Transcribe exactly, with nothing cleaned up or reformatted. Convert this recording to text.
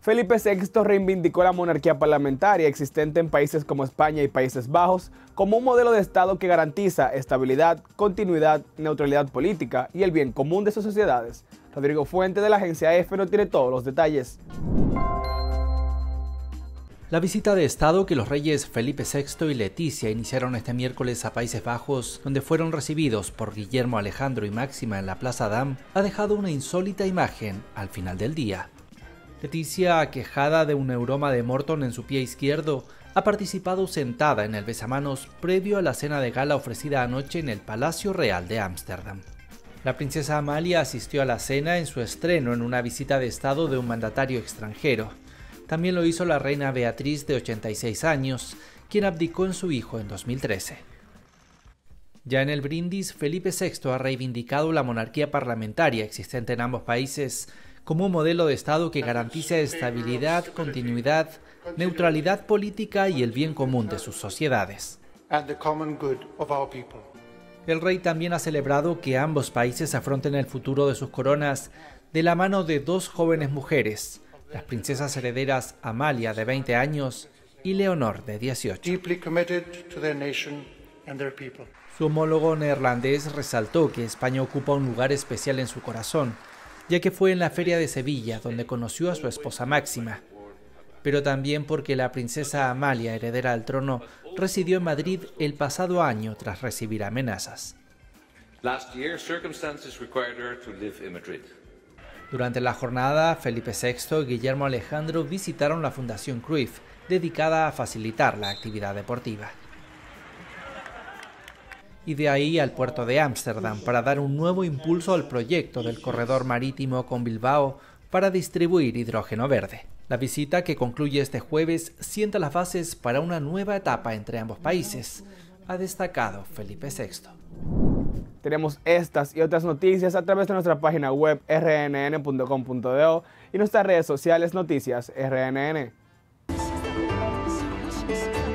Felipe sexto reivindicó la monarquía parlamentaria existente en países como España y Países Bajos como un modelo de Estado que garantiza estabilidad, continuidad, neutralidad política y el bien común de sus sociedades. Rodrigo Fuente de la agencia EFE nos tiene todos los detalles. La visita de Estado que los reyes Felipe sexto y Leticia iniciaron este miércoles a Países Bajos, donde fueron recibidos por Guillermo, Alejandro y Máxima en la Plaza Dam, ha dejado una insólita imagen al final del día. Leticia, aquejada de un neuroma de Morton en su pie izquierdo, ha participado sentada en el besamanos previo a la cena de gala ofrecida anoche en el Palacio Real de Ámsterdam. La princesa Amalia asistió a la cena en su estreno en una visita de Estado de un mandatario extranjero. También lo hizo la reina Beatriz, de ochenta y seis años, quien abdicó en su hijo en dos mil trece. Ya en el brindis, Felipe sexto ha reivindicado la monarquía parlamentaria existente en ambos países como un modelo de Estado que garantice estabilidad, continuidad, neutralidad política y el bien común de sus sociedades. El rey también ha celebrado que ambos países afronten el futuro de sus coronas de la mano de dos jóvenes mujeres, las princesas herederas Amalia, de veinte años, y Leonor, de dieciocho. Su homólogo neerlandés resaltó que España ocupa un lugar especial en su corazón, ya que fue en la Feria de Sevilla donde conoció a su esposa Máxima, pero también porque la princesa Amalia, heredera al trono, residió en Madrid el pasado año tras recibir amenazas. Durante la jornada, Felipe sexto y Guillermo Alejandro visitaron la Fundación Cruyff, dedicada a facilitar la actividad deportiva. Y de ahí al puerto de Ámsterdam para dar un nuevo impulso al proyecto del corredor marítimo con Bilbao para distribuir hidrógeno verde. La visita, que concluye este jueves, sienta las bases para una nueva etapa entre ambos países, ha destacado Felipe sexto. Tenemos estas y otras noticias a través de nuestra página web r n n punto com punto do y nuestras redes sociales Noticias R N N.